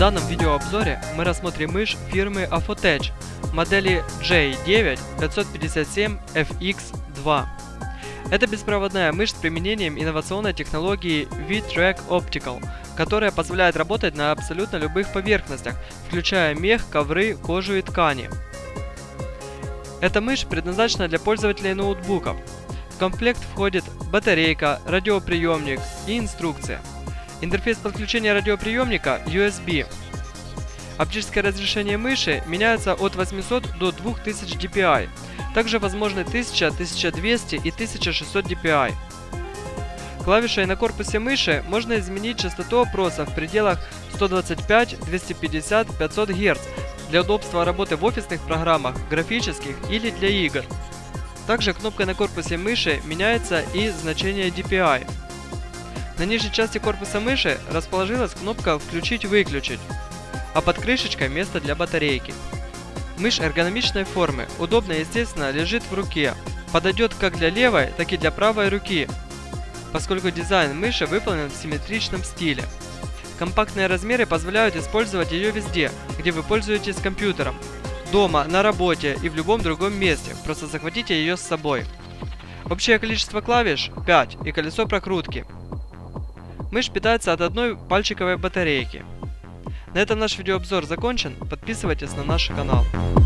данном видеообзоре мы рассмотрим мышь фирмы Affotech модели J9-557FX2. Это беспроводная мышь с применением инновационной технологии V-Track Optical, которая позволяет работать на абсолютно любых поверхностях, включая мех, ковры, кожу и ткани. Эта мышь предназначена для пользователей ноутбуков. В комплект входит батарейка, радиоприемник и инструкция. Интерфейс подключения радиоприемника USB. Оптическое разрешение мыши меняется от 800 до 2000 dpi. Также возможны 1000, 1200 и 1600 dpi. Клавишей на корпусе мыши можно изменить частоту опроса в пределах 125, 250, 500 Гц для удобства работы в офисных программах, графических или для игр. Также кнопкой на корпусе мыши меняется и значение DPI. На нижней части корпуса мыши расположилась кнопка «Включить-выключить», а под крышечкой место для батарейки. Мышь эргономичной формы, удобно и естественно лежит в руке, подойдет как для левой, так и для правой руки, поскольку дизайн мыши выполнен в симметричном стиле. Компактные размеры позволяют использовать ее везде, где вы пользуетесь компьютером, дома, на работе и в любом другом месте, просто захватите ее с собой. Общее количество клавиш 5 и колесо прокрутки. Мышь питается от одной пальчиковой батарейки. На этом наш видеообзор закончен, подписывайтесь на наш канал.